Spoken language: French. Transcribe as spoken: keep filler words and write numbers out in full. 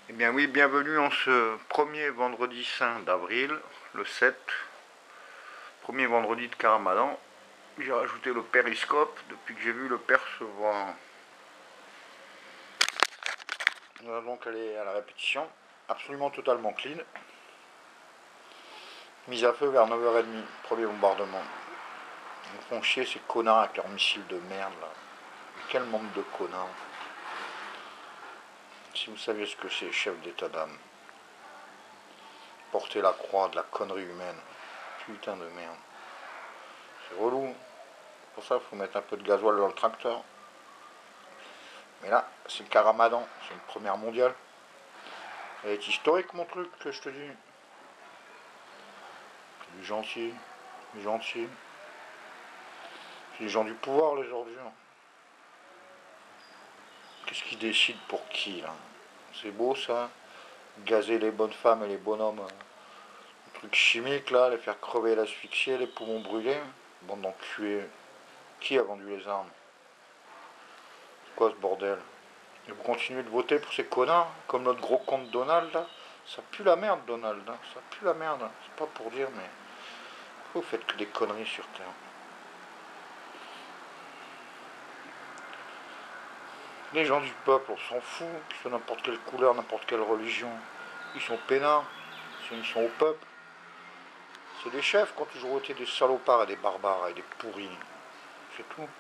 Eh bien oui, bienvenue en ce premier vendredi saint d'avril, le sept, premier vendredi de Caramadan. J'ai rajouté le périscope depuis que j'ai vu le père se voir. On va donc aller à la répétition, absolument totalement clean. Mise à feu vers neuf heures trente, premier bombardement. Ils me font chier ces connards avec leurs missiles de merde là. Quel monde de connards. Si vous saviez ce que c'est, chef d'état d'âme. Porter la croix de la connerie humaine. Putain de merde. C'est relou. Pour ça, il faut mettre un peu de gasoil dans le tracteur. Mais là, c'est le Caramadan. C'est une première mondiale. Ça va être historique, mon truc, que je te dis. C'est du gentil. Du gentil. C'est les gens du pouvoir, les ordures. Qu'est-ce qui décide pour qui, là? C'est beau, ça. Gazer les bonnes femmes et les bonhommes. Les trucs chimiques, là. Les faire crever, l'asphyxier, les poumons brûlés. Bande d'enculés. Qui a vendu les armes? C'est quoi ce bordel? Et vous continuez de voter pour ces connards, comme notre gros compte Donald, là. Ça pue la merde, Donald. Hein. Ça pue la merde. C'est pas pour dire, mais... Vous faites que des conneries sur Terre. Les gens du peuple, on s'en fout. Qu'ils soient n'importe quelle couleur, n'importe quelle religion. Ils sont peinards. Ils sont au peuple. C'est les chefs qui ont toujours été des salopards et des barbares et des pourris. C'est tout.